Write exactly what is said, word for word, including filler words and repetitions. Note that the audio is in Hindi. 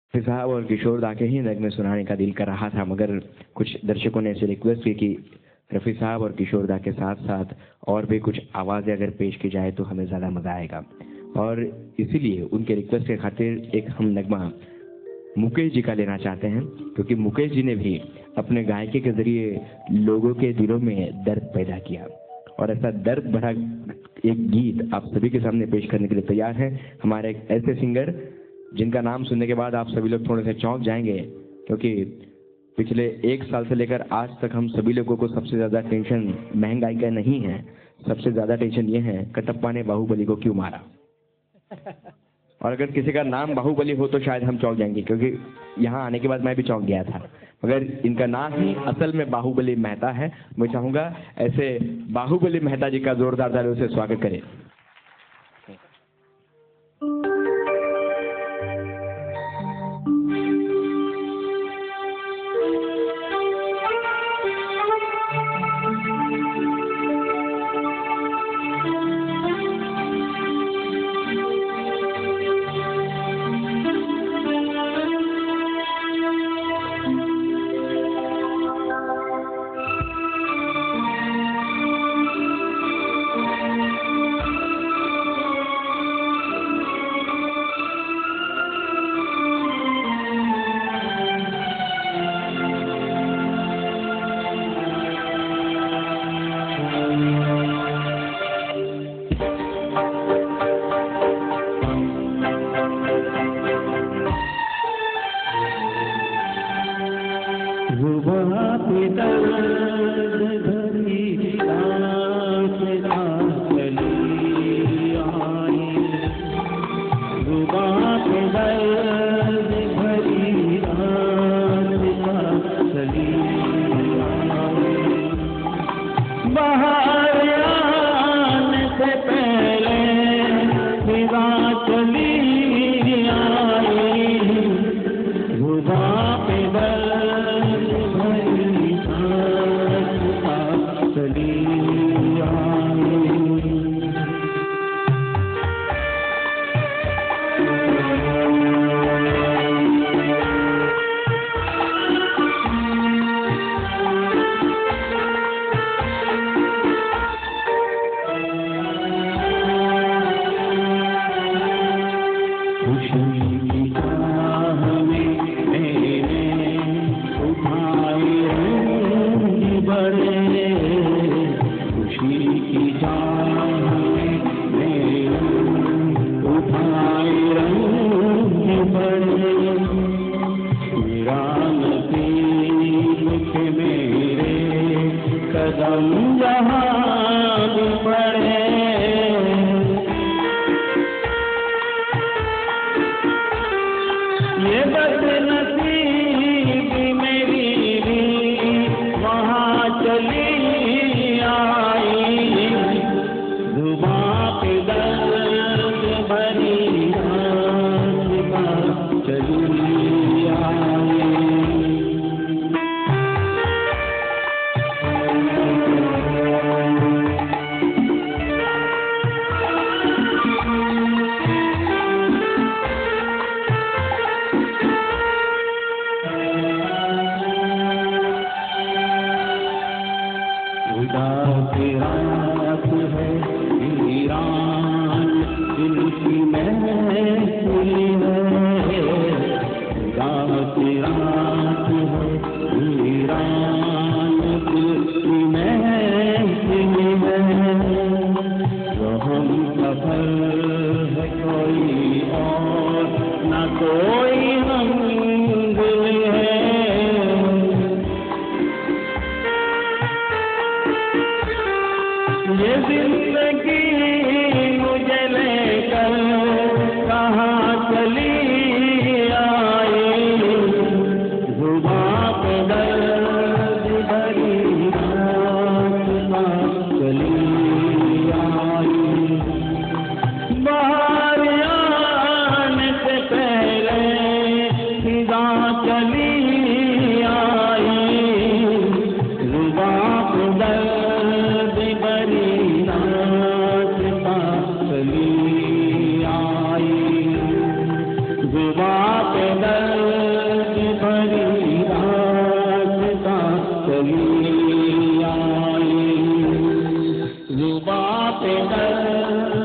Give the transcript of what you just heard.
रफ़ी साहब और किशोर दा के ही नगमे सुनाने का दिल कर रहा था, मगर कुछ दर्शकों ने ऐसे रिक्वेस्ट की कि रफ़ी साहब और किशोर दा के साथ साथ और भी कुछ आवाज़ें अगर पेश की जाए तो हमें ज़्यादा मज़ा आएगा, और इसीलिए उनके रिक्वेस्ट के खातिर एक हम नगमा मुकेश जी का लेना चाहते हैं, क्योंकि मुकेश जी ने भी अपने गायकी के ज़रिए लोगों के दिलों में दर्द पैदा किया, और ऐसा दर्द भरा एक गीत आप सभी के सामने पेश करने के लिए तैयार हैं। हमारे एक ऐसे सिंगर जिनका नाम सुनने के बाद आप सभी लोग थोड़े से चौंक जाएंगे, क्योंकि पिछले एक साल से लेकर आज तक हम सभी लोगों को सबसे ज़्यादा टेंशन महंगाई का नहीं है, सबसे ज़्यादा टेंशन ये है कटप्पा ने बाहुबली को क्यों मारा। और अगर किसी का नाम बाहुबली हो तो शायद हम चौंक जाएंगे, क्योंकि यहाँ आने के बाद मैं भी चौंक गया था, मगर इनका नाम ही असल में बाहुबली मेहता है। मैं चाहूँगा ऐसे बाहुबली मेहता जी का जोरदार तालियों से स्वागत करें। जुबां पे दर्द आए जुबां पे दर्द